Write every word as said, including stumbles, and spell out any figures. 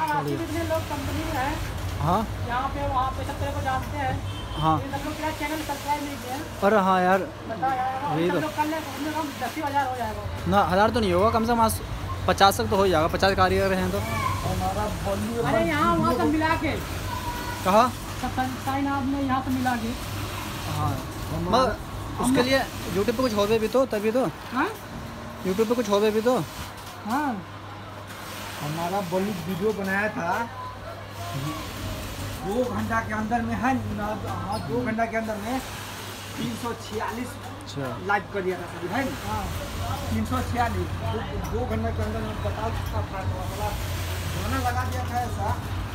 आपके जितने लोग कंपनी में हैं, हाँ यहाँ पे वहाँ पे सब तेरे को जानते हैं। हाँ। ये सब लोग तेरा चैनल सब्सक्राइब नहीं किया है। अरे हाँ यार, बता यार, वही सब तो। लोग कर ले, कम से कम दस ही हज़ार हो जाएगा। ना हज़ार तो नहीं होगा, कम से कम आज पचास तक तो हो ही जाएगा, पचास कारीगर हैं तो। हमारा बॉलीवुड अरे यहाँ वहाँ सब मिला के, कहा? सब साइन आपने यहाँ से मिला के। हाँ मगर उसके लिए यूट्यूब पे कुछ हो भी तो तभी तो। हाँ यूट्यूब पे कुछ हो भी तो। हाँ हमारा बॉलीवुड वीडियो बनाया था दो घंटा के अंदर में है ना। हाँ दो घंटा के अंदर में तीन सौ छियालीस अच्छा लाइव कर दिया था सभी है ना। तीन सौ छियालीस दो घंटे के अंदर में बताओ कितना फायदा हुआ। गाना लगा दिया था ऐसा